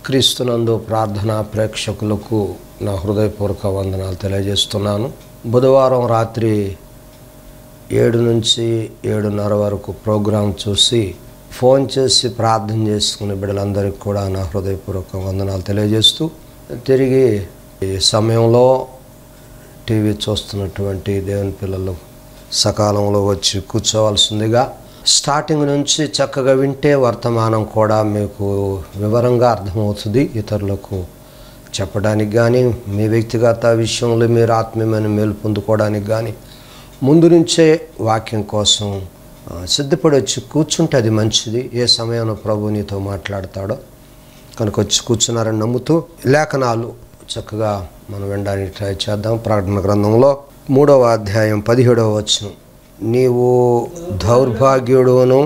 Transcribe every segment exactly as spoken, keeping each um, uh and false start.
క్రీస్తునందు ప్రార్థనా ప్రేక్షకులకు నా హృదయపూర్వక వందనాలు తెలియజేస్తున్నాను. బుధవారం రాత్రి ఏడు నుంచి ఏడున్నర వరకు ప్రోగ్రాం చూసి ఫోన్ చేసి ప్రార్థన చేసుకునే బిడ్డలందరికీ కూడా నా హృదయపూర్వక వందనాలు తెలియజేస్తూ, తిరిగి ఈ సమయంలో టీవీ చూస్తున్నటువంటి దేవుని పిల్లలు సకాలంలో వచ్చి కూర్చోవలసిందిగా, స్టార్టింగ్ నుంచి చక్కగా వింటే వర్తమానం కూడా మీకు వివరంగా అర్థమవుతుంది. ఇతరులకు చెప్పడానికి కానీ, మీ వ్యక్తిగత విషయంలో మీరు ఆత్మీయమైన మేలు పొందుకోవడానికి కానీ ముందు నుంచే వాక్యం కోసం సిద్ధపడి వచ్చి కూర్చుంటే అది మంచిది. ఏ సమయంలో ప్రభు నీతో మాట్లాడతాడో కనుక వచ్చి కూర్చున్నారని నమ్ముతూ లేఖనాలు చక్కగా మనం వినడానికి ట్రై చేద్దాం. ప్రకటన గ్రంథంలో మూడవ అధ్యాయం పదిహేడవ వచనం, నీవు దౌర్భాగ్యుడును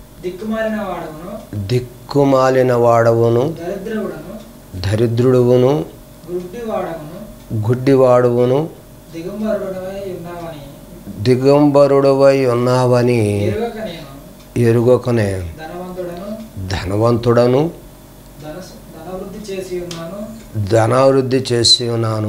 దిక్కుమాలిన వాడవును దరిద్రుడువును గుడ్డివాడువును దిగంబరుడవై ఉన్నావని ఎరుగకనే ధనవంతుడను ధనావృద్ధి చేసి ఉన్నాను,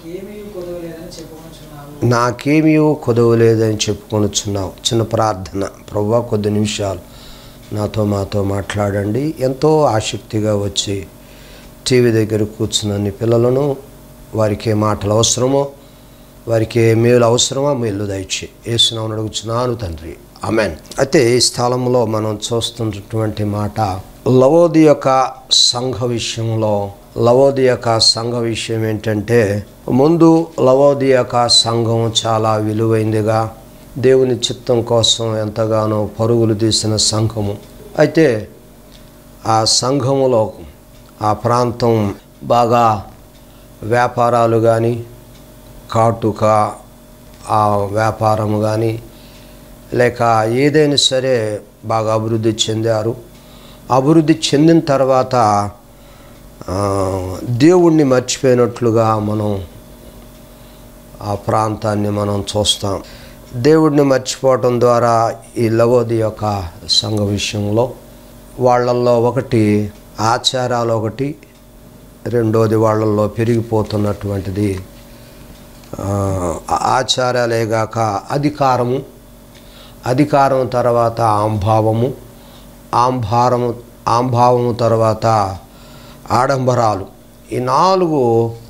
నాకేమీ కొదవలేదని చెప్పుకొనుచున్నావు. చిన్న ప్రార్థన. ప్రభువా, కొద్ది నిమిషాలు నాతో మాతో మాట్లాడండి. ఎంతో ఆసక్తిగా వచ్చి టీవీ దగ్గర కూర్చున్న పిల్లలను, వారికి ఏ మాటలు అవసరమో, వారికి ఏ మేలు అవసరమో మేలు దయచి యేసునామమున అడుగుచున్నాను తండ్రి, ఆమేన్. అయితే ఈ స్థలంలో మనం చూస్తున్నటువంటి మాట లవోదియక సంఘ విషయంలో. లవోదియక సంఘ విషయం ఏంటంటే, ముందు లవోదియక సంఘం చాలా విలువైందిగా, దేవుని చిత్తం కోసం ఎంతగానో పరుగులు తీసిన సంఘము. అయితే ఆ సంఘములో ఆ ప్రాంతం బాగా వ్యాపారాలు కానీ, కాటుక ఆ వ్యాపారము కానీ, లేక ఏదైనా సరే బాగా అభివృద్ధి చెందారు. అభివృద్ధి చెందిన తర్వాత దేవుణ్ణి మర్చిపోయినట్లుగా మనం ఆ ప్రాంతాన్ని మనం చూస్తాం. దేవుడిని మర్చిపోవటం ద్వారా ఈ లవోదియక సంఘ విషయంలో వాళ్ళల్లో ఒకటి ఆచారాలు, ఒకటి రెండోది వాళ్ళల్లో పెరిగిపోతున్నటువంటిది ఆచారాలేగాక అధికారము, అధికారం తర్వాత ఆంభావము, ఆంభారము ఆంభావము తర్వాత ఆడంబరాలు. ఈ నాలుగు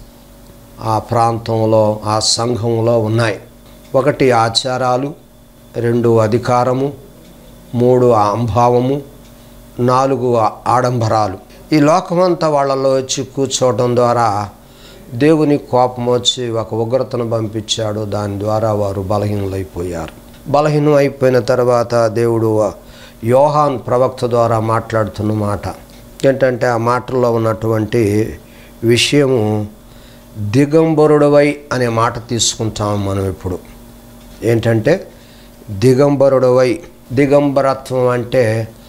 ఆ ప్రాంతంలో ఆ సంఘంలో ఉన్నాయి. ఒకటి ఆచారాలు, రెండు అధికారము, మూడు ఆంభావము, నాలుగు ఆడంబరాలు. ఈ లోకమంతా వాళ్ళలో వచ్చి కూర్చోవడం ద్వారా దేవుని కోపం వచ్చి ఒక ఉగ్రతను పంపించాడు. దాని ద్వారా వారు బలహీనులైపోయారు. బలహీనం అయిపోయిన తర్వాత దేవుడు యోహాన్ ప్రవక్త ద్వారా మాట్లాడుతున్న మాట ఏంటంటే, ఆ మాటల్లో ఉన్నటువంటి విషయము దిగంబరుడవై అనే మాట తీసుకుంటాం మనం ఇప్పుడు. ఏంటంటే దిగంబరుడవై, దిగంబరత్వం అంటే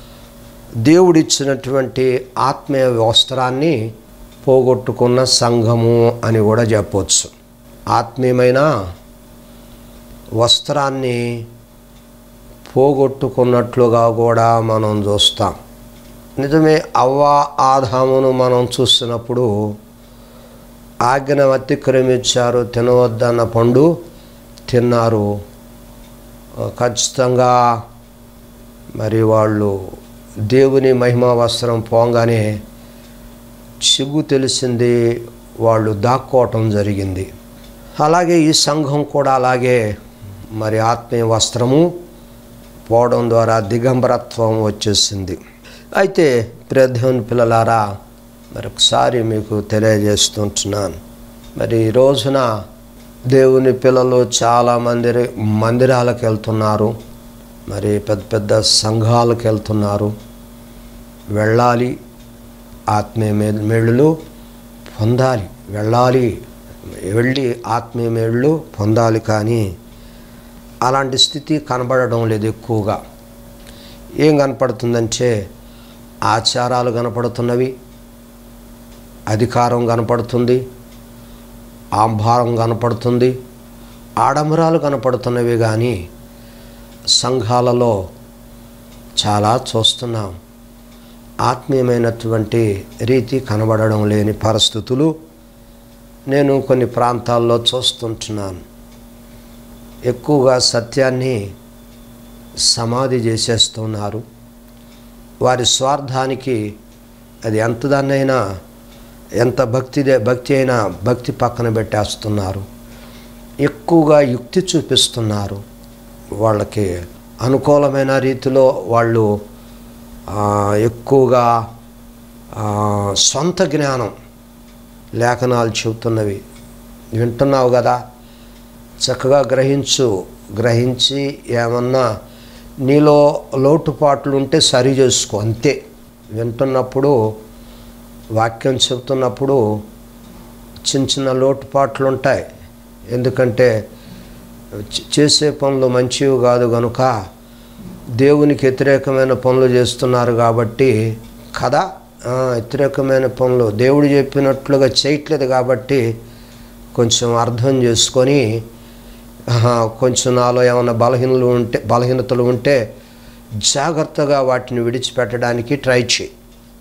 దేవుడిచ్చినటువంటి ఆత్మీయ వస్త్రాన్ని పోగొట్టుకున్న సంఘము అని కూడా చెప్పవచ్చు. ఆత్మీయమైన వస్త్రాన్ని పోగొట్టుకున్నట్లుగా కూడా మనం చూస్తాం. నిజమే, అవ్వ ఆదామును మనం చూసినప్పుడు ఆజ్ఞ అతిక్రమించారు, తినవద్దన్న పండు తిన్నారు. ఖచ్చితంగా మరి వాళ్ళు దేవుని మహిమా వస్త్రం పోగానే సిగ్గు తెలిసింది, వాళ్ళు దాక్కోవటం జరిగింది. అలాగే ఈ సంఘం కూడా అలాగే మరి ఆత్మీయ వస్త్రము పోవడం ద్వారా దిగంబరత్వం వచ్చేసింది. అయితే ప్రియదేవుని పిల్లలారా, మరొకసారి మీకు తెలియజేస్తుంటున్నాను, మరి ఈ రోజున దేవుని పిల్లలు చాలా మందిర మందిరాలకు వెళ్తున్నారు, మరి పెద్ద పెద్ద సంఘాలకు వెళ్తున్నారు. వెళ్ళాలి, ఆత్మీయ మేళ్ళు పొందాలి, వెళ్ళాలి, వెళ్ళి ఆత్మీయ మేళ్ళు పొందాలి. కానీ అలాంటి స్థితి కనబడడం లేదు. ఎక్కువగా ఏం కనపడుతుందంటే, ఆచారాలు కనపడుతున్నవి, అధికారం కనపడుతుంది, ఆంభారం కనపడుతుంది, ఆడంబరాలు కనపడుతున్నవి. కానీ సంఘాలలో చాలా చూస్తున్నాం. ఆత్మీయమైనటువంటి రీతి కనబడడం లేని పరిస్థితులు నేను కొన్ని ప్రాంతాల్లో చూస్తుంటున్నాను. ఎక్కువగా సత్యాన్ని సమాధి చేసేస్తున్నారు. వారి స్వార్థానికి అది ఎంతదాన్నైనా ఎంత భక్తి భక్తి అయినా భక్తి పక్కన పెట్టేస్తున్నారు. ఎక్కువగా యుక్తి చూపిస్తున్నారు. వాళ్ళకి అనుకూలమైన రీతిలో వాళ్ళు ఎక్కువగా సొంత జ్ఞానం లేఖనాలు చెబుతున్నవి వింటున్నావు కదా, చక్కగా గ్రహించు. గ్రహించి ఏమన్నా నీలో లోటుపాట్లు ఉంటే సరి చేసుకో, అంతే. వింటున్నప్పుడు వాక్యం చెబుతున్నప్పుడు చిన్న చిన్న లోటుపాట్లు ఉంటాయి. ఎందుకంటే చేసే పనులు మంచివి కాదు కనుక దేవునికి వ్యతిరేకమైన పనులు చేస్తున్నారు కాబట్టి కదా, వ్యతిరేకమైన పనులు దేవుడు చెప్పినట్లుగా చేయట్లేదు కాబట్టి కొంచెం అర్థం చేసుకొని కొంచెం నాలో ఏమైనా బలహీనలు ఉంటే బలహీనతలు ఉంటే జాగ్రత్తగా వాటిని విడిచిపెట్టడానికి ట్రై చేయి.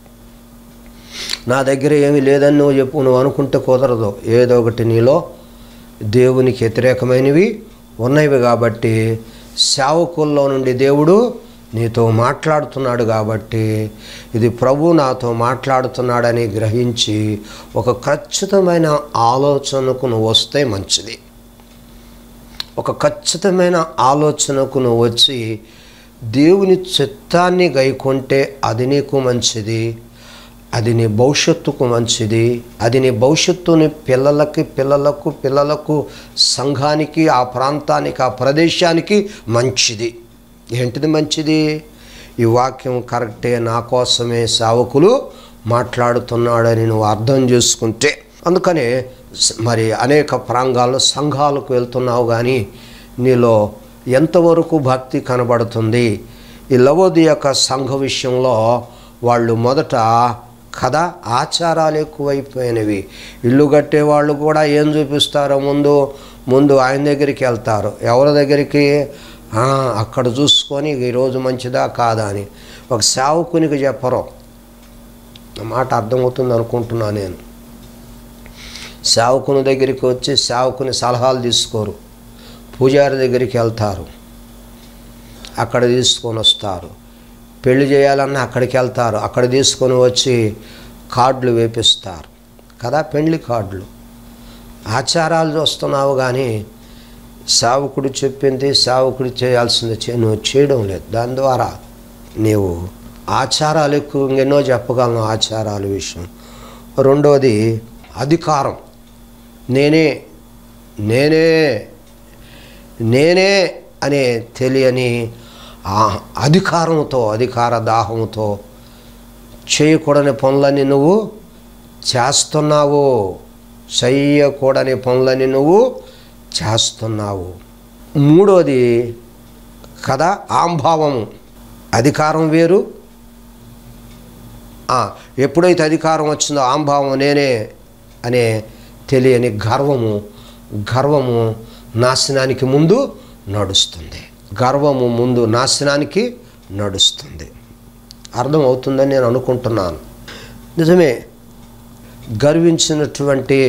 నా దగ్గర ఏమీ లేదని నువ్వు చెప్పు నువ్వు అనుకుంటే కుదరదు. ఏదో ఒకటి నీలో దేవునికి వ్యతిరేకమైనవి ఉన్నవి కాబట్టి సేవకుల్లో నుండి దేవుడు నీతో మాట్లాడుతున్నాడు కాబట్టి ఇది ప్రభు నాతో మాట్లాడుతున్నాడని గ్రహించి ఒక ఖచ్చితమైన ఆలోచనకు నువ్వు వస్తే మంచిది. ఒక ఖచ్చితమైన ఆలోచనకు నువ్వు వచ్చి దేవుని చిత్తాన్ని గైకొంటే అది నీకు మంచిది, అది నీ భవిష్యత్తుకు మంచిది, అది నీ భవిష్యత్తుని పిల్లలకి పిల్లలకు పిల్లలకు సంఘానికి ఆ ప్రాంతానికి ఆ ప్రదేశానికి మంచిది. ఏంటిది మంచిది? ఈ వాక్యం కరెక్టే, నా కోసమే సేవకులు మాట్లాడుతున్నాడని నువ్వు అర్థం చేసుకుంటే. అందుకనే మరి అనేక ప్రాంగాల్లో సంఘాలకు వెళ్తున్నావు కానీ నీలో ఎంతవరకు భక్తి కనబడుతుంది? ఈ లవోదియ యొక్క సంఘ విషయంలో వాళ్ళు మొదట కదా ఆచారాలు ఎక్కువైపోయినవి. ఇల్లు కట్టే వాళ్ళు కూడా ఏం చూపిస్తారో ముందు ముందు ఆయన దగ్గరికి వెళ్తారు. ఎవరి దగ్గరికి? అక్కడ చూసుకొని ఈరోజు మంచిదా కాదా అని ఒక సేవకునికి చెప్పరు. మాట అర్థమవుతుంది అనుకుంటున్నా నేను. సేవకుని దగ్గరికి వచ్చి సేవకుని సలహాలు తీసుకోరు. పూజారి దగ్గరికి వెళ్తారు, అక్కడ తీసుకొని వస్తారు. పెళ్లి చేయాలన్నా అక్కడికి వెళ్తారు, అక్కడ తీసుకొని వచ్చి కార్డులు వేపిస్తారు కదా, పెళ్లి కార్డులు. ఆచారాలు చూస్తున్నావు కానీ సేవకుడు చెప్పింది సేవకుడు చేయాల్సింది నువ్వు చేయడం లేదు. దాని ద్వారా నీవు ఆచారాలు ఎక్కువ ఎన్నో చెప్పగలను ఆచారాల విషయం. రెండోది అధికారం. నేనే నేనే నేనే అనే తెలియని అధికారంతో అధికార దాహంతో చేయకూడని పనులని నువ్వు చేస్తున్నావు. చేయకూడని పనులని నువ్వు చేస్తున్నావు. మూడోది కదా ఆంభావము. అధికారం వేరు, ఎప్పుడైతే అధికారం వచ్చిందో ఆంభావం నేనే అనే తెలియని గర్వము. గర్వము నాశనానికి ముందు నడుస్తుంది. గర్వము ముందు నాశనానికి నడుస్తుంది. అర్థమవుతుందని నేను అనుకుంటున్నాను. నిజమే, గర్వించినటువంటి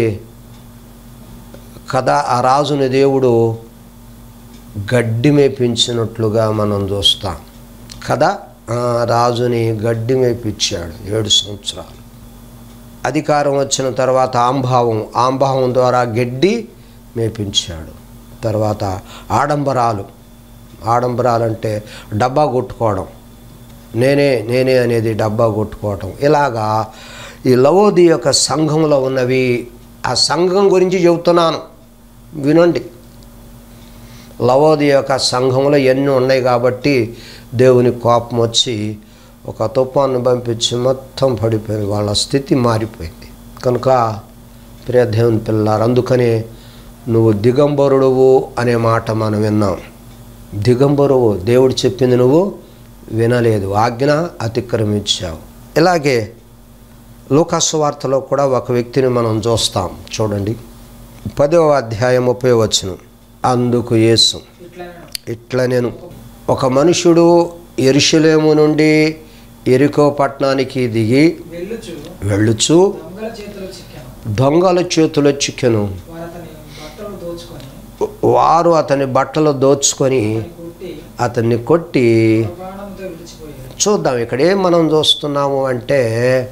కథ ఆ రాజుని దేవుడు గడ్డి మేపించినట్లుగా మనం చూస్తాం కదా. రాజుని గడ్డి మేపించాడు ఏడు సంవత్సరాలు. అధికారం వచ్చిన తర్వాత ఆంభావం ఆంభావం ద్వారా గడ్డి మేపించాడు. తర్వాత ఆడంబరాలు. ఆడంబరాలు అంటే డబ్బా కొట్టుకోవడం, నేనే నేనే అనేది డబ్బా కొట్టుకోవడం. ఇలాగా ఈ లవోది యొక్క సంఘంలో ఉన్నవి. ఆ సంఘం గురించి చెబుతున్నాను, వినండి. లవోది యొక్క సంఘంలో ఎన్ని ఉన్నాయి కాబట్టి దేవుని కోపం వచ్చి ఒక తుఫాను పంపించి మొత్తం పడిపోయింది. వాళ్ళ స్థితి మారిపోయింది. కనుక ప్రియ దేవుని పిల్లారు, అందుకనే నువ్వు దిగంబరుడువు అనే మాట మనం విన్నాం. దిగంబరువు, దేవుడు చెప్పింది నువ్వు వినలేదు, ఆజ్ఞ అతిక్రమించావు. ఇలాగే లూకాసు వార్తలో కూడా ఒక వ్యక్తిని మనం చూస్తాం. చూడండి, పదవ అధ్యాయం ముప్పై వచనం. అందుకు యేసు ఇట్లా నేను ఒక మనుషుడు యెరూషలేము నుండి ఎరికో పట్టణానికి దిగి వెళ్ళుచు వెళ్ళుచు దొంగల చేతిలో చిక్కెను. దొంగల చేతిలో చిక్కెను. వారు అతని బట్టలు దోచుకొని వారు అతని బట్టలు దోచుకొని కొట్టి అతన్ని కొట్టి ప్రాణంతో విడిచిపోయారు. చూద్దాం ఇక్కడ ఏం మనం చూస్తున్నాము అంటే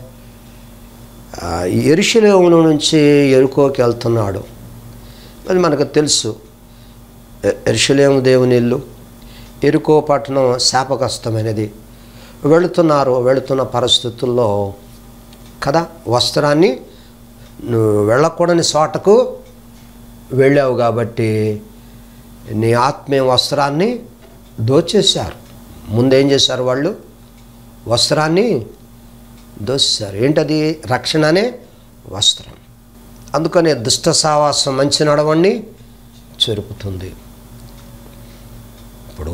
యెరూషలేము నుంచి ఎరుకోకి వెళ్తున్నాడు. అది మనకు తెలుసు. యెరూషలేము దేవుని ఇల్లు, ఎరుకో పట్టణం శాపగ్రస్తమైనది. వెళుతున్నారు. వెళుతున్న పరిస్థితుల్లో కదా వస్త్రాన్ని నువ్వు వెళ్ళకూడని చోటకు వెళ్ళావు కాబట్టి నీ ఆత్మీయ వస్త్రాన్ని దోచేశారు. ముందేం చేశారు వాళ్ళు? వస్త్రాన్ని దోచేశారు. ఏంటది? రక్షణ అనే వస్త్రం. అందుకనే దుష్ట సావాసం మంచి నడవడిని చెరుపుతుంది. ఇప్పుడు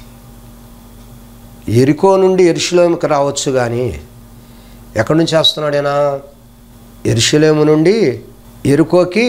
ఎరికో నుండి యెరూషలేముకి రావచ్చు కానీ ఎక్కడి నుంచి వస్తున్నాడేనా? యెరూషలేము నుండి ఎరుకోకి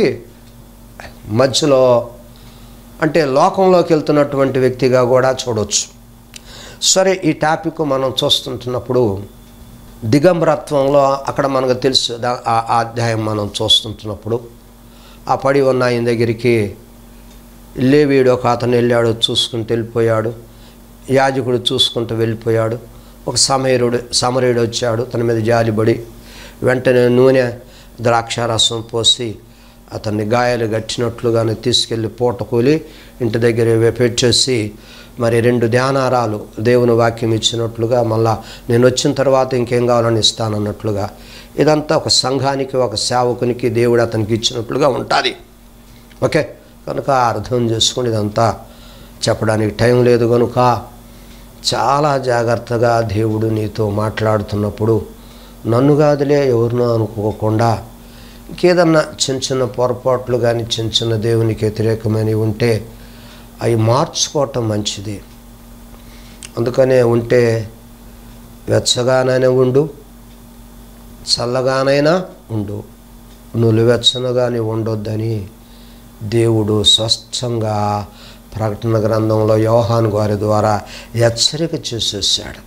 మధ్యలో, అంటే లోకంలోకి వెళ్తున్నటువంటి వ్యక్తిగా కూడా చూడవచ్చు. సరే, ఈ టాపిక్ మనం చూస్తుంటున్నప్పుడు దిగంబరత్వంలో అక్కడ మనకు తెలుసు. ఆ అధ్యాయం మనం చూస్తుంటున్నప్పుడు ఆ పడి ఉన్న ఆయన దగ్గరికి లేవీయుడు ఒక అతను వెళ్ళాడు, చూసుకుంటూ వెళ్ళిపోయాడు. యాజకుడు చూసుకుంటూ వెళ్ళిపోయాడు. ఒక సమరీయుడు సమరీయుడు వచ్చాడు, తన మీద జాలిపడి వెంటనే నూనె ద్రాక్షారసం పోసి అతన్ని గాయాలు గట్టినట్లుగానే తీసుకెళ్ళి పూట కూలి ఇంటి దగ్గర పెట్టేసి మరి రెండు ధ్యానారాలు దేవుని వాక్యం ఇచ్చినట్లుగా, మళ్ళా నేను వచ్చిన తర్వాత ఇంకేం కావాలని ఇస్తానన్నట్లుగా, ఇదంతా ఒక సంఘానికి ఒక సేవకునికి దేవుడు అతనికి ఇచ్చినట్లుగా ఉంటుంది. ఓకే, కనుక అర్థం చేసుకుని ఇదంతా చెప్పడానికి టైం లేదు. కనుక చాలా జాగ్రత్తగా దేవుడు నీతో మాట్లాడుతున్నప్పుడు నన్ను కాదులే ఎవరినో అనుకోకుండా ఇంకేదన్నా చిన్న చిన్న పొరపాట్లు కానీ చిన్న చిన్న దేవునికి వ్యతిరేకమైనవి ఉంటే అవి మార్చుకోవటం మంచిది. అందుకనే ఉంటే వెచ్చగానైనా ఉండు, చల్లగానైనా ఉండు, నులివెచ్చనగానే ఉండొద్దని దేవుడు స్పష్టంగా ప్రకటన గ్రంథంలో యోహాను గారి ద్వారా హెచ్చరిక చేసేసాడు.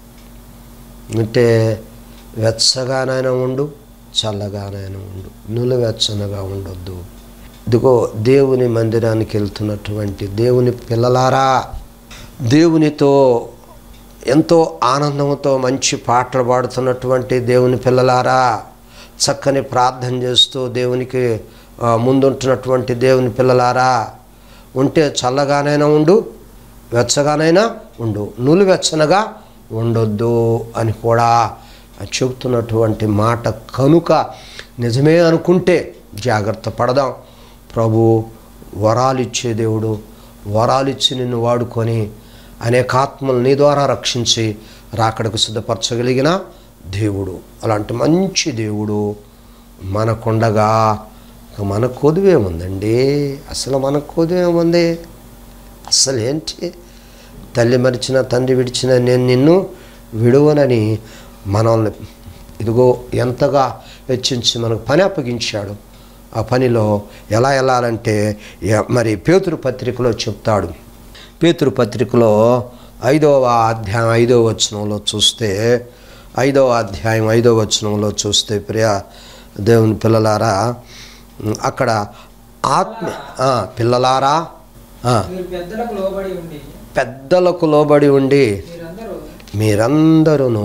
అంటే వెచ్చగానైనా ఉండు, చల్లగానైనా ఉండు, నులివెచ్చనగా ఉండొద్దు. ఇదిగో దేవుని మందిరానికి వెళ్తున్నటువంటి దేవుని పిల్లలారా, దేవునితో ఎంతో ఆనందంతో మంచి పాటలు పాడుతున్నటువంటి దేవుని పిల్లలారా, చక్కని ప్రార్థన చేస్తూ దేవునికి ముందుంటున్నటువంటి దేవుని పిల్లలారా, ఉంటే చల్లగానైనా ఉండు, వెచ్చగానైనా ఉండు, నులివెచ్చనగా ఉండొద్దు అని కూడా చెబుతున్నటువంటి మాట కనుక నిజమే అనుకుంటే జాగ్రత్త పడదాం. ప్రభు వరాలిచ్చే దేవుడు, వరాలిచ్చి నిన్ను వాడుకొని అనేక ఆత్మలు నీ ద్వారా రక్షించి రాకడకు సిద్ధపరచగలిగిన దేవుడు. అలాంటి మంచి దేవుడు మనకుండగా మన కొదువేముందండి? అసలు మన కొదువేముంది? అసలు ఏంటి? తల్లి మరిచిన తండ్రి విడిచిన నేను నిన్ను విడువనని మనల్ని ఇదిగో ఎంతగా వెచ్చించి మనకు పని అప్పగించాడు. ఆ పనిలో ఎలా వెళ్ళాలంటే మరి పేతురు పత్రికలో చెప్తాడు. పేతురు పత్రికలో ఐదవ అధ్యాయం ఐదవ వచనంలో చూస్తే ఐదవ అధ్యాయం ఐదవ వచనంలో చూస్తే ప్రియ దేవుని పిల్లలారా, అక్కడ ఆత్మ పిల్లలారా పెద్దలకు లోబడి ఉండి మీరందరూ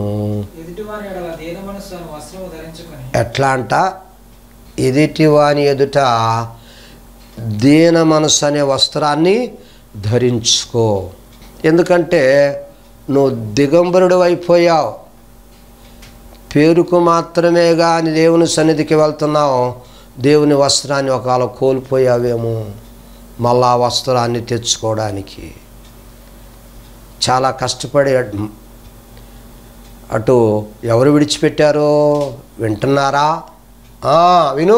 ఎట్లా అంట? ఎదుటివాని ఎదుట దీన మనస్సు అనే వస్త్రాన్ని ధరించుకో. ఎందుకంటే నువ్వు దిగంబరుడు అయిపోయావు. పేరుకు మాత్రమే కానీ దేవుని సన్నిధికి వెళ్తున్నావు. దేవుని వస్త్రాన్ని ఒకవేళ కోల్పోయావేమో మళ్ళా వస్త్రాన్ని తెచ్చుకోవడానికి చాలా కష్టపడి అటు ఎవరు విడిచిపెట్టారో వింటున్నారా? విను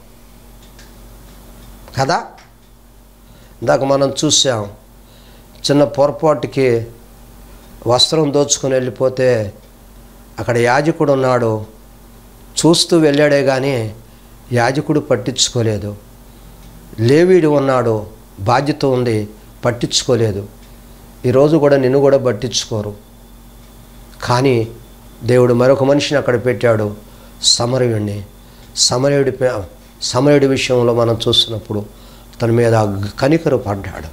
కదా. ఇందాక మనం చూసాం, చిన్న పొరపాటుకి వస్త్రం దోచుకొని వెళ్ళిపోతే అక్కడ యాజకుడు ఉన్నాడు, చూస్తూ వెళ్ళాడే కానీ యాజకుడు పట్టించుకోలేదు. లేవీడు ఉన్నాడు, బాధ్యత ఉంది, పట్టించుకోలేదు. ఈరోజు కూడా నిన్ను కూడా పట్టించుకోరు. కానీ దేవుడు మరొక మనిషిని అక్కడ పెట్టాడు, సమరయుడిని. సమరయుడి సమరయుడి విషయంలో మనం చూస్తున్నప్పుడు తన మీద కనికరు పడ్డాడు.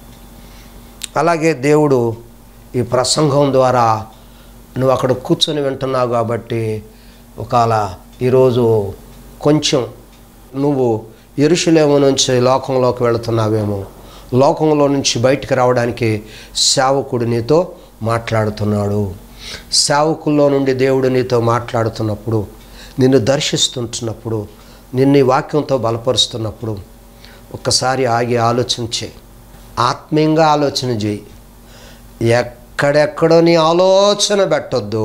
అలాగే దేవుడు ఈ ప్రసంగం ద్వారా నువ్వు అక్కడ కూర్చొని వింటున్నావు కాబట్టి ఒకవేళ ఈరోజు కొంచెం నువ్వు యెరూషలేము నుంచి లోకంలోకి వెళుతున్నావేమో, లోకంలో నుంచి బయటికి రావడానికి సేవకుడు నీతో మాట్లాడుతున్నాడు. సేవకుల్లో నుండి దేవుడు నీతో మాట్లాడుతున్నప్పుడు, నిన్ను దర్శిస్తుంటున్నప్పుడు, నిన్ను ఈ వాక్యంతో బలపరుస్తున్నప్పుడు ఒక్కసారి ఆగి ఆలోచన చేయి. ఆత్మీయంగా ఆలోచన చేయి. ఎక్కడెక్కడో నీ ఆలోచన పెట్టొద్దు.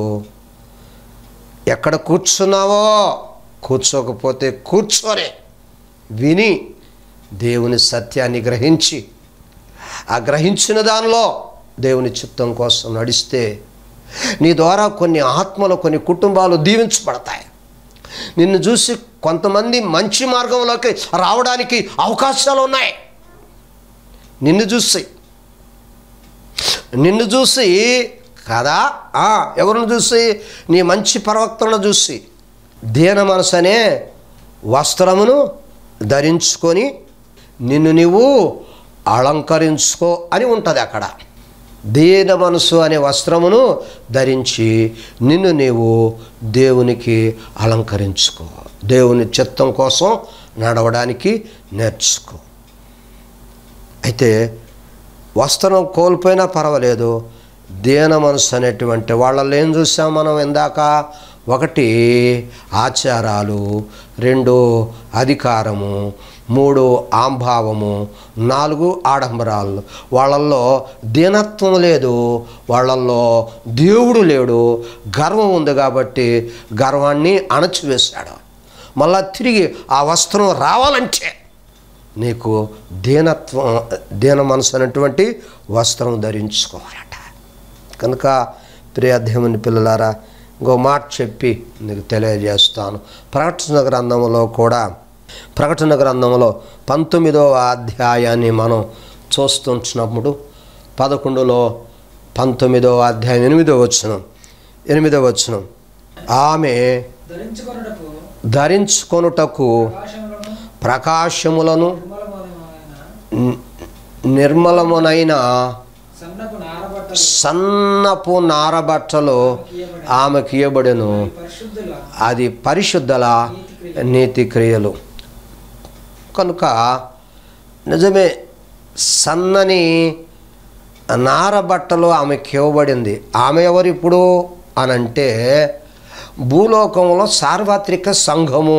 ఎక్కడ కూర్చున్నావో కూర్చోకపోతే కూర్చొని విని దేవుని సత్యాన్ని గ్రహించి ఆ గ్రహించిన దానిలో దేవుని చిత్తం కోసం నడిస్తే నీ ద్వారా కొన్ని ఆత్మలు, కొన్ని కుటుంబాలు దీవించబడతాయి. నిన్ను చూసి కొంతమంది మంచి మార్గంలోకి రావడానికి అవకాశాలు ఉన్నాయి. నిన్ను చూసి నిన్ను చూసి కదా, ఎవరిని చూసి? నీ మంచి ప్రవక్తలను చూసి దీన మనసు అనే వస్త్రమును ధరించుకొని నిన్ను నీవు అలంకరించుకో అని ఉంటుంది అక్కడ. దీన మనసు అనే వస్త్రమును ధరించి నిన్ను నీవు దేవునికి అలంకరించుకో. దేవుని చిత్తం కోసం నడవడానికి నేర్చుకో. అయితే వస్త్రం కోల్పోయినా పర్వాలేదు, దీన మనసు అనేటువంటి వాళ్ళల్లో ఏం చూసాం మనం ఇందాక? ఒకటి ఆచారాలు, రెండు అధికారము, మూడు ఆంభావము, నాలుగు ఆడంబరాలు. వాళ్ళల్లో దీనత్వం లేదు, వాళ్ళల్లో దేవుడు లేడు. గర్వం ఉంది కాబట్టి గర్వాన్ని అణచివేశాడు. మళ్ళా తిరిగి ఆ వస్త్రం రావాలంటే నీకు దీనత్వం, దీన మనసు అనేటువంటి వస్త్రం ధరించుకోవాలట. కనుక ప్రియ దేవుని పిల్లలారా, ఇంకో మాట చెప్పి నీకు తెలియజేస్తాను. ప్రకటన గ్రంథంలో కూడా, ప్రకటన గ్రంథంలో పంతొమ్మిదవ అధ్యాయాన్ని మనం చూస్తుంటున్నప్పుడు పదకొండులో పంతొమ్మిదవ అధ్యాయం ఎనిమిదవ వచనం ఎనిమిదవ వచనం ఆమె ధరించుకొనుటకు ప్రకాశములను నిర్మలమునైన సన్నపు నారబట్టలు ఆమెకు ఇయ్యబడెను. అది పరిశుద్ధల నీతి క్రియలు. కనుక నిజమే, సన్నని నారబట్టలు ఆమెకి ఇవ్వబడింది. ఆమె ఎవరు ఇప్పుడు అనంటే భూలోకంలో సార్వత్రిక సంఘము.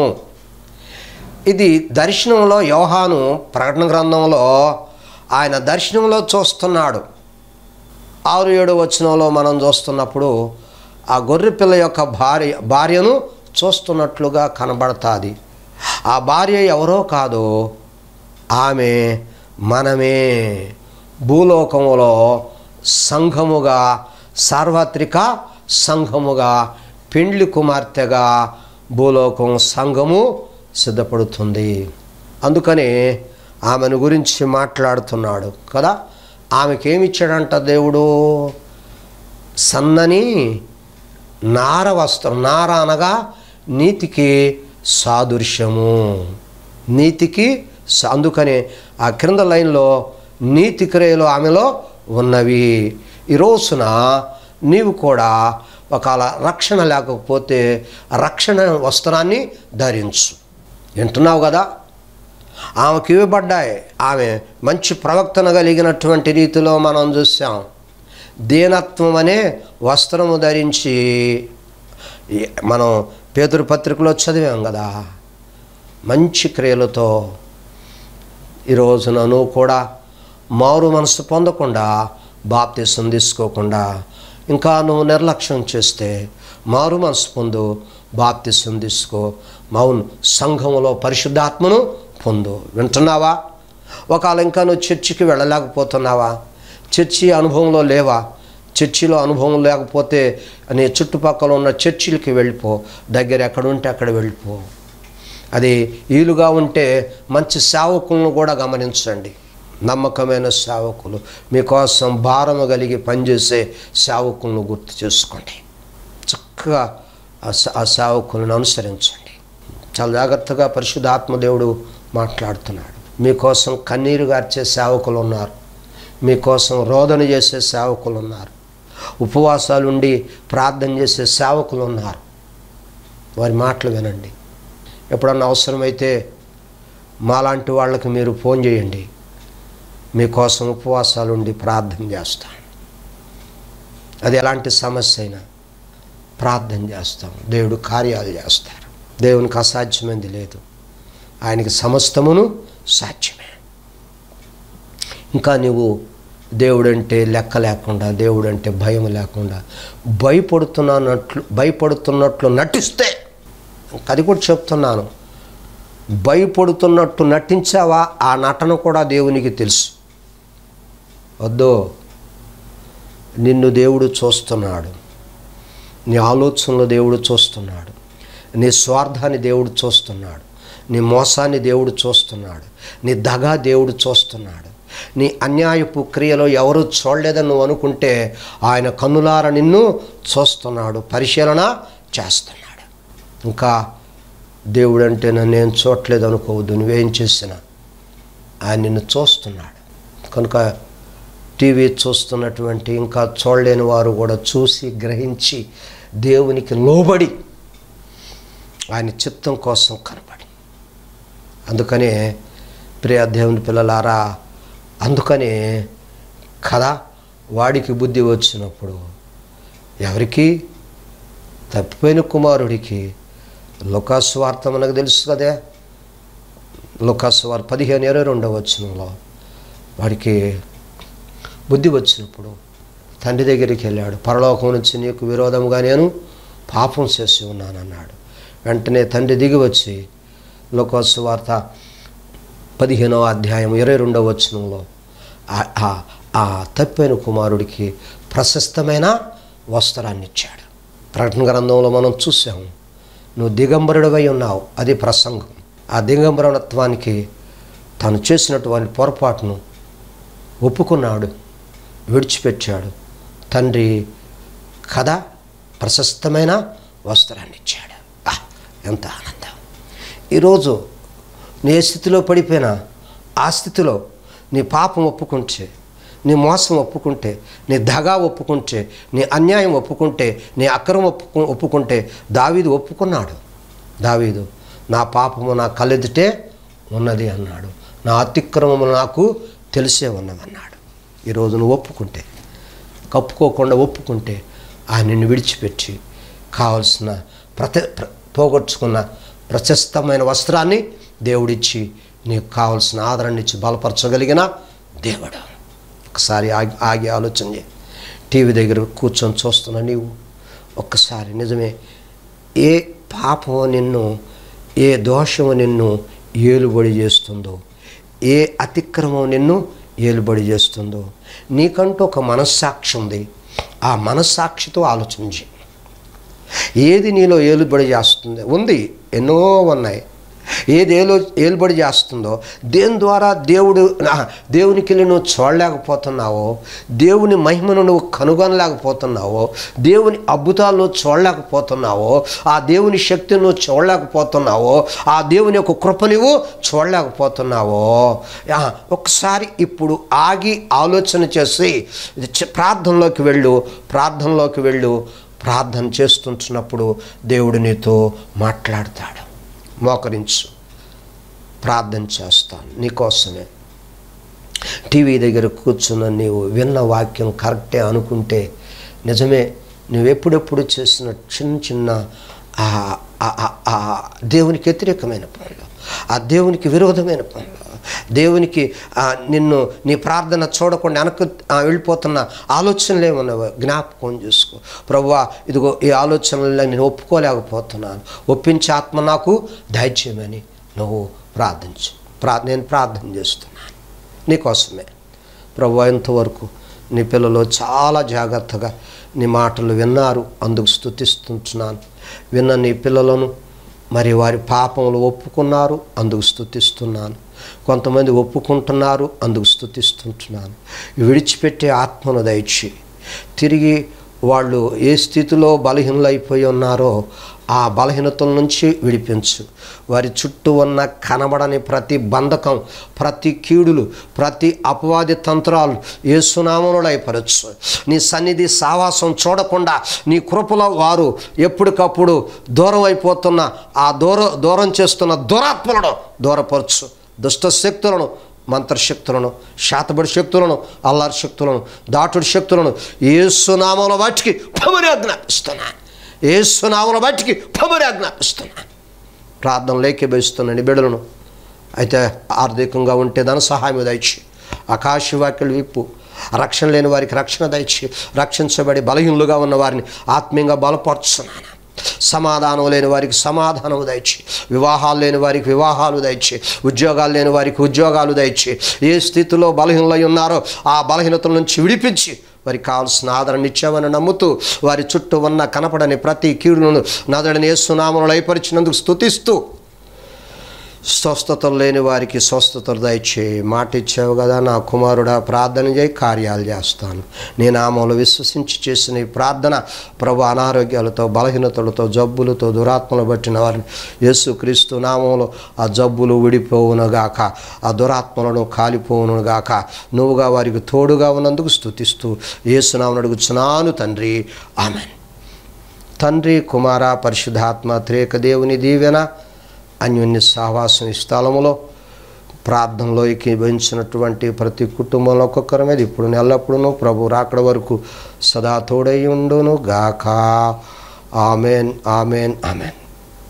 ఇది దర్శనంలో యోహాను ప్రకటన గ్రంథంలో ఆయన దర్శనంలో చూస్తున్నాడు. ఆరు ఏడు వచనంలో మనం చూస్తున్నప్పుడు ఆ గొర్రెపిల్ల యొక్క భార్య భార్యను చూస్తున్నట్లుగా కనబడుతుంది. ఆ భార్య ఎవరో కాదు, ఆమె మనమే. భూలోకములో సంఘముగా, సార్వత్రిక సంఘముగా, పెండ్లి కుమార్తెగా భూలోకం సంఘము సిద్ధపడుతుంది. అందుకని ఆమెను గురించి మాట్లాడుతున్నాడు కదా. ఆమెకేమిచ్చాడంట దేవుడు? సన్నని నార వస్త్రం. నార అనగా నీతికి సాదృశ్యము, నీతికి. అందుకని ఆ క్రింద లైన్లో నీతి క్రియలు ఆమెలో ఉన్నవి. ఈ రోజున నీవు కూడా ఒకవేళ రక్షణ లేకపోతే రక్షణ వస్త్రాన్ని ధరించు. వింటున్నావు కదా, ఆమెకి ఇవ్వబడ్డాయి. ఆమె మంచి ప్రవక్తన కలిగినటువంటి రీతిలో మనం చూసాం. దీనత్వం అనే వస్త్రము ధరించి మనం పేతురు పత్రికలో చదివాం కదా. మంచి క్రియలతో ఈరోజున నువ్వు కూడా మారు మనసు పొందకుండా, బాప్తిసం తీసుకోకుండా ఇంకా నువ్వు నిర్లక్ష్యం చేస్తే మారు మనసు పొందు, బాప్తిసం తీసుకో, మౌన్ సంఘములో పరిశుద్ధాత్మను పొందు. వింటున్నావా? ఒకవేళ ఇంకా నువ్వు చర్చికి వెళ్ళలేకపోతున్నావా, చర్చి అనుభవంలో లేవా, చర్చిలో అనుభవం లేకపోతే నీ చుట్టుపక్కల ఉన్న చర్చిలకి వెళ్ళిపో. దగ్గర ఎక్కడ ఉంటే అక్కడ వెళ్ళిపో. అది వీలుగా ఉంటే మంచి సేవకులను కూడా గమనించండి. నమ్మకమైన సేవకులు, మీకోసం భారము కలిగి పనిచేసే సేవకులను గుర్తు చేసుకోండి. చక్కగా ఆ స- ఆ సేవకులను అనుసరించండి. చాలా జాగ్రత్తగా పరిశుద్ధాత్మ దేవుడు మాట్లాడుతున్నాడు. మీకోసం కన్నీరు గార్చే సేవకులు ఉన్నారు, మీకోసం రోదన చేసే సేవకులు ఉన్నారు, ఉపవాసాలుండి ప్రార్థన చేసే సేవకులు ఉన్నారు. వారి మాటలు వినండి. ఎప్పుడన్నా అవసరమైతే మాలాంటి వాళ్ళకి మీరు ఫోన్ చేయండి, మీకోసం ఉపవాసాలుండి ప్రార్థన చేస్తాను. అది ఎలాంటి సమస్య అయినా ప్రార్థన చేస్తాం, దేవుడు కార్యాలు చేస్తారు. దేవునికి అసాధ్యమైంది లేదు, ఆయనకి సమస్తమును సాధ్యమే. ఇంకా నువ్వు దేవుడంటే లెక్క లేకుండా, దేవుడంటే భయం లేకుండా భయపడుతున్నట్లు భయపడుతున్నట్లు నటిస్తే, అది కూడా చెప్తున్నాను, భయపడుతున్నట్టు నటించావా ఆ నటన కూడా దేవునికి తెలుసు. వద్దు, నిన్ను దేవుడు చూస్తున్నాడు, నీ ఆలోచనలు దేవుడు చూస్తున్నాడు, నీ స్వార్థాన్ని దేవుడు చూస్తున్నాడు, నీ మోసాన్ని దేవుడు చూస్తున్నాడు, నీ దగా దేవుడు చూస్తున్నాడు. నీ అన్యాయపు క్రియలో ఎవరు చూడలేదని నువ్వు అనుకుంటే ఆయన కన్నులార నిన్ను చూస్తున్నాడు, పరిశీలన చేస్తున్నాడు. ఇంకా దేవుడు అంటే నన్ను ఏం చూడలేదు అనుకోవద్దు, నువ్వేం చేసినా ఆయన నిన్ను చూస్తున్నాడు. కనుక టీవీ చూస్తున్నటువంటి ఇంకా చూడలేని వారు కూడా చూసి గ్రహించి దేవునికి లోబడి ఆయన చిత్తం కోసం కనపడి, అందుకనే ప్రియ దేవుని పిల్లలారా, అందుకనే కదా వాడికి బుద్ధి వచ్చినప్పుడు ఎవరికి? తప్పిపోయిన కుమారుడికి. లూకాసు వార్త మనకు తెలుసు కదే, లూకాసు వార్త పదిహేను ఇరవై రెండవ వచనంలో వాడికి బుద్ధి వచ్చినప్పుడు తండ్రి దగ్గరికి వెళ్ళాడు. పరలోకం నుంచి నీకు విరోధముగా నేను పాపం చేసి ఉన్నానన్నాడు. వెంటనే తండ్రి దిగి వచ్చి లూకాసు వార్త పదిహేనవ అధ్యాయం ఇరవై రెండవ వచనంలో ఆ తప్పిన కుమారుడికి ప్రశస్తమైన వస్త్రాన్ని ఇచ్చాడు. ప్రకటన గ్రంథంలో మనం చూసాము, నువ్వు దిగంబరుడివై ఉన్నావు, అది ప్రసంగం. ఆ దిగంబరత్వానికి తను చేసినటువంటి పొరపాటును ఒప్పుకున్నాడు, విడిచిపెట్టాడు. తండ్రి కథ ప్రశస్తమైన వస్త్రాన్ని ఇచ్చాడు. ఎంత ఆనందం! ఈరోజు నీ స్థితిలో పడిపోయినా ఆ స్థితిలో నీ పాపం ఒప్పుకుంటే, నీ మోసం ఒప్పుకుంటే, నీ దగా ఒప్పుకుంటే, నీ అన్యాయం ఒప్పుకుంటే, నీ అక్రమం ఒప్పుకు ఒప్పుకుంటే దావీదు ఒప్పుకున్నాడు. దావీదు నా పాపము నా కళ్ళెదుటే ఉన్నది అన్నాడు, నా అతిక్రమము నాకు తెలిసే ఉన్నదన్నాడు. ఈరోజు నువ్వు ఒప్పుకుంటే, కప్పుకోకుండా ఒప్పుకుంటే ఆయన నిన్ను విడిచిపెట్టి కావలసిన ప్రతి పోగొట్టుకున్న ప్రశస్తమైన వస్త్రాన్ని దేవుడిచ్చి నీకు కావలసిన ఆదరణ ఇచ్చి బలపరచగలిగిన దేవుడు. ఒకసారి ఆగి ఆగి ఆలోచన చేయి. టీవీ దగ్గర కూర్చొని చూస్తున్నా నీవు ఒక్కసారి నిజమే, ఏ పాపము నిన్ను, ఏ దోషము నిన్ను ఏలుబడి చేస్తుందో, ఏ అతిక్రమం నిన్ను ఏలుబడి చేస్తుందో నీకంటూ ఒక మనస్సాక్షి ఉంది. ఆ మనస్సాక్షితో ఆలోచించి ఏది నీలో ఏలుబడి చేస్తుంది ఉంది, ఎన్నో ఉన్నాయి. ఏది ఏలో ఏలుబడి చేస్తుందో, దేని ద్వారా దేవుడు దేవునికి నువ్వు చూడలేకపోతున్నావో, దేవుని మహిమను నువ్వు కనుగొనలేకపోతున్నావో, దేవుని అద్భుతాలు నువ్వు చూడలేకపోతున్నావో, ఆ దేవుని శక్తిని నువ్వు చూడలేకపోతున్నావో, ఆ దేవుని యొక్క కృప నువ్వు చూడలేకపోతున్నావో, ఒకసారి ఇప్పుడు ఆగి ఆలోచన చేసి ప్రార్థనలోకి వెళ్ళు. ప్రార్థనలోకి వెళ్ళు ప్రార్థన చేస్తుంటున్నప్పుడు దేవుడు నీతో మాట్లాడతాడు. మోకరించు, ప్రార్థన చేస్తాను నీకోసమే. టీవీ దగ్గర కూర్చున్న నీవు విన్న వాక్యం కరెక్టే అనుకుంటే నిజమే, నువ్వెప్పుడెప్పుడు చేసిన చిన్న చిన్న దేవునికి వ్యతిరేకమైన పనులు, ఆ దేవునికి విరోధమైన పనులు, దేవునికి నిన్ను నీ ప్రార్థన చూడకుండా వెనక్కి వెళ్ళిపోతున్న ఆలోచనలు ఏమన్నావు జ్ఞాపకం చేసుకో. ప్రభువా, ఇదిగో ఈ ఆలోచనల్లో నేను ఒప్పుకోలేకపోతున్నాను, ఒప్పించే ఆత్మ నాకు దయచేయమని నువ్వు ప్రార్థించు. ప్రా నేను ప్రార్థన చేస్తున్నాను నీకోసమే. ప్రభువా, ఇంతవరకు నీ పిల్లలు చాలా జాగ్రత్తగా నీ మాటలు విన్నారు, అందుకు స్తుతిస్తున్నాను. విన్న నీ పిల్లలను మరి వారి పాపములు ఒప్పుకున్నారు, అందుకు స్తుతిస్తున్నాను. కొంతమంది ఒప్పుకుంటున్నారు, అందుకు స్తుతిస్తుంటున్నాను. విడిచిపెట్టే ఆత్మను దయచి తిరిగి వాళ్ళు ఏ స్థితిలో బలహీనలైపోయి ఉన్నారో ఆ బలహీనతల నుంచి విడిపించు. వారి చుట్టూ ఉన్న కనబడని ప్రతి బంధకం, ప్రతి కీడులు, ప్రతి అపవాది తంత్రాలు యేసునామములో లయపరచు. నీ సన్నిధి సావాసం చూడకుండా నీ కృపలో వారు ఎప్పటికప్పుడు దూరం అయిపోతున్న ఆ దూర దూరం చేస్తున్న దురాత్మలను దూరపరచు. దుష్ట శక్తులను, మంత్రశక్తులను, శాతబడి శక్తులను, అల్లారి శక్తులను, దాటుడి శక్తులను యేసునామములో వాటికి పమని ఆజ్ఞాపిస్తున్నాను. యేసునామములో వాటికి పమని ఆజ్ఞాపిస్తున్నాను. ప్రార్థన లేఖిస్తున్న బిడ్డలను అయితే ఆర్థికంగా ఉంటే ధన సహాయం దయచి, ఆకాశ వాక్యలు విప్పు, రక్షణ లేని వారికి రక్షణ దయచి, రక్షించబడి బలహీనులుగా ఉన్న వారిని ఆత్మీయంగా బలపరుచున్నాను. సమాధానం లేని వారికి సమాధానం దయచి, వివాహాలు లేని వారికి వివాహాలు దయచి, ఉద్యోగాలు లేని వారికి ఉద్యోగాలు దయచి, ఏ స్థితిలో బలహీనలై ఉన్నారో ఆ బలహీనతల నుంచి విడిపించి వారికి కావాల్సిన ఆదరణ ఇచ్చామని నమ్ముతూ వారి చుట్టూ ఉన్న కనపడని ప్రతి కీడులను నదడని యేసునామములో లయపరిచినందుకు స్తుతిస్తూ, స్వస్థతలు లేని వారికి స్వస్థతలు దయచేయి. మాట ఇచ్చావు కదా, నా కుమారుడా ప్రార్థన చేయి, కార్యాలు చేస్తాను. నీ నామంలో విశ్వసించి చేసిన ఈ ప్రార్థన ప్రభు అనారోగ్యాలతో, బలహీనతలతో, జబ్బులతో, దురాత్మలు పట్టిన వారిని యేసుక్రీస్తు నామంలో ఆ జబ్బులు విడిపోవునుగాక, ఆ దురాత్మలను కాలిపోవునుగాక. నువ్వుగా వారికి తోడుగా ఉన్నందుకు స్తుతిస్తూ యేసునామమున అడుగుచున్నాను తండ్రి, ఆమేన్. తండ్రి, కుమార, పరిశుద్ధాత్మ త్రేక దేవుని దీవెన, అన్యోన్య సహవాసం ఈ స్థలములో ప్రార్థనలో ఏకీభవించినటువంటి ప్రతి కుటుంబంలో ఒక్కొక్కరి మీద ఇప్పుడు ఎల్లప్పుడూ ప్రభు రాకడ వరకు సదా తోడై ఉండును గాక. ఆమెన్, ఆమెన్, ఆమెన్.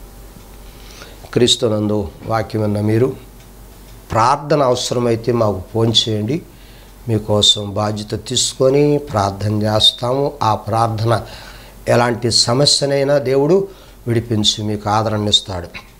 క్రీస్తునందు వాక్యమన్న మీరు ప్రార్థన అవసరమైతే మాకు ఫోన్ చేయండి. మీకోసం బాధ్యత తీసుకొని ప్రార్థన చేస్తాము. ఆ ప్రార్థన ఎలాంటి సమస్యనైనా దేవుడు విడిపించి మీకు ఆదరణ ఇస్తాడు.